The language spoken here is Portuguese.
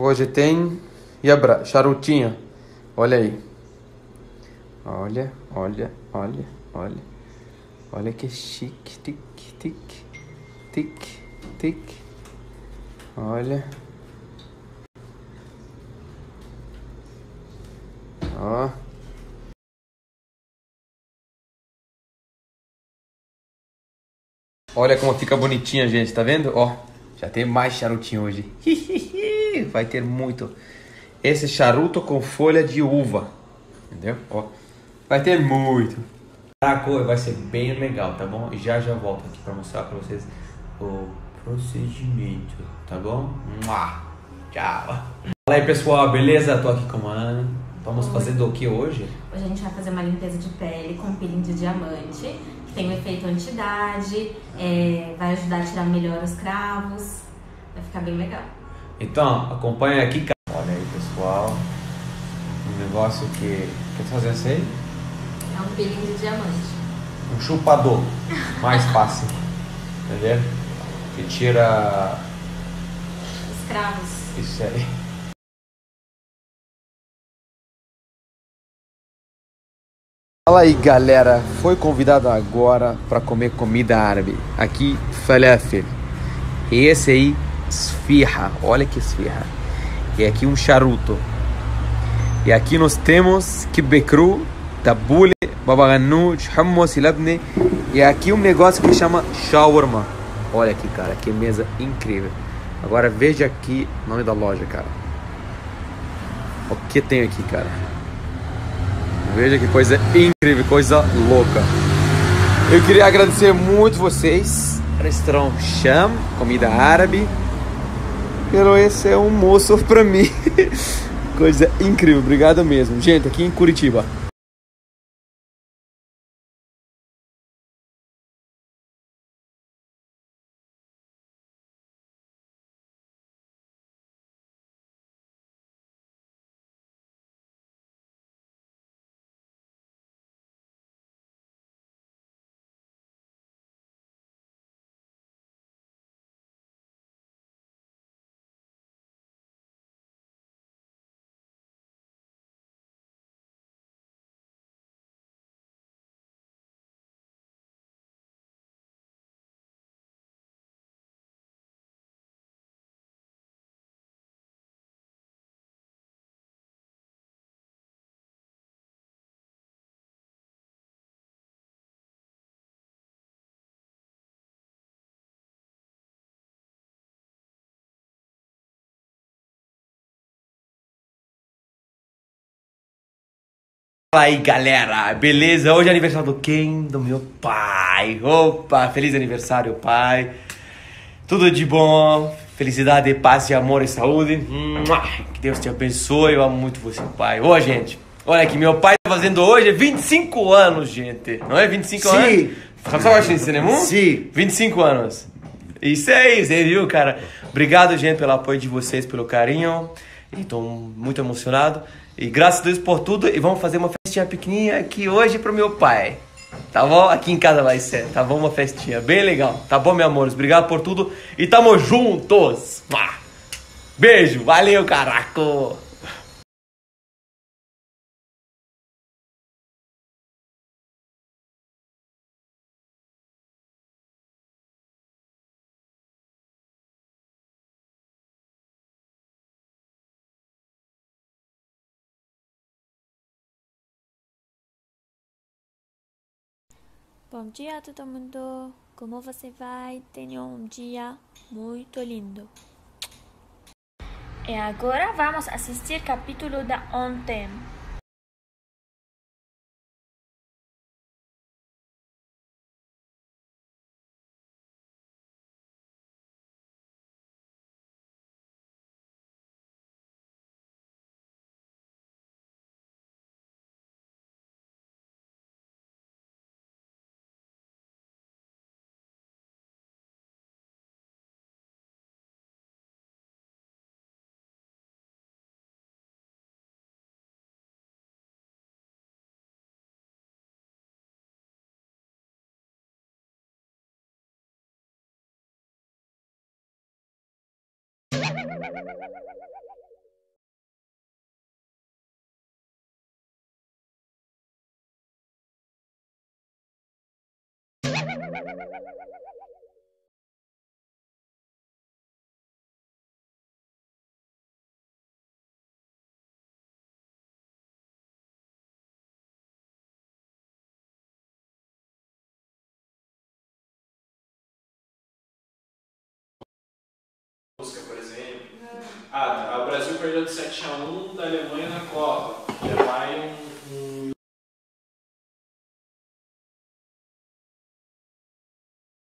Hoje tem charutinho. Olha aí. Olha, olha, olha, olha. Olha que chique. Tic, tic, tic, tic. Olha. Ó. Olha como fica bonitinha, gente. Tá vendo? Ó. Já tem mais charutinho hoje. Vai ter muito. Esse charuto com folha de uva. Entendeu? Ó. Vai ter muito. Caraca, vai ser bem legal, tá bom? E já volto aqui pra mostrar pra vocês o procedimento, tá bom? Mua! Tchau! Fala aí, pessoal, beleza? Tô aqui com a Ana. Vamos fazendo o que hoje? Hoje a gente vai fazer uma limpeza de pele com peeling de diamante, que tem um efeito anti-idade, vai ajudar a tirar melhor os cravos, vai ficar bem legal. Então, acompanha aqui. Olha aí, pessoal. Um negócio que... Quer fazer isso aí? É um peeling de diamante. Um chupador. Mais fácil. Entendeu? Que tira... Os cravos. Isso aí. Fala aí, galera. Foi convidado agora para comer comida árabe. Aqui, falafel. E esse aí, esfirra. Olha que esfirra. E aqui um charuto. E aqui nós temos kibbeh cru, tabule, baba ganoush, hummus e labne. E aqui um negócio que chama shawarma. Olha aqui, cara, que mesa incrível. Agora veja aqui o nome da loja, cara. O que tem aqui, cara? Veja que coisa incrível, coisa louca. Eu queria agradecer muito vocês. Restaurante Sham, comida árabe. Pelo esse é um moço pra mim. Coisa incrível, obrigado mesmo. Gente, aqui em Curitiba. Fala aí, galera, beleza? Hoje é aniversário do quem? Do meu pai. Opa, feliz aniversário, pai. Tudo de bom, felicidade, paz e amor e saúde. Que Deus te abençoe, eu amo muito você, pai. Ô, gente, olha aqui, meu pai tá fazendo hoje 25 anos, gente. Não é 25 anos? Sim. Sabe cinema? Sim. 25 anos. Isso aí, você viu, cara? Obrigado, gente, pelo apoio de vocês, pelo carinho. E tô muito emocionado. E graças a Deus por tudo. E vamos fazer uma festinha pequenininha aqui hoje pro meu pai. Tá bom? Aqui em casa vai ser. Tá bom? Uma festinha bem legal. Tá bom, meus amores? Obrigado por tudo. E tamo juntos. Beijo. Valeu, caraco. Bom dia a todo mundo, como você vai? Tenha um dia muito lindo. E agora vamos assistir capítulo da ontem. Por exemplo. Ah, o Brasil perdeu de 7-1 da Alemanha na Copa. Já vai um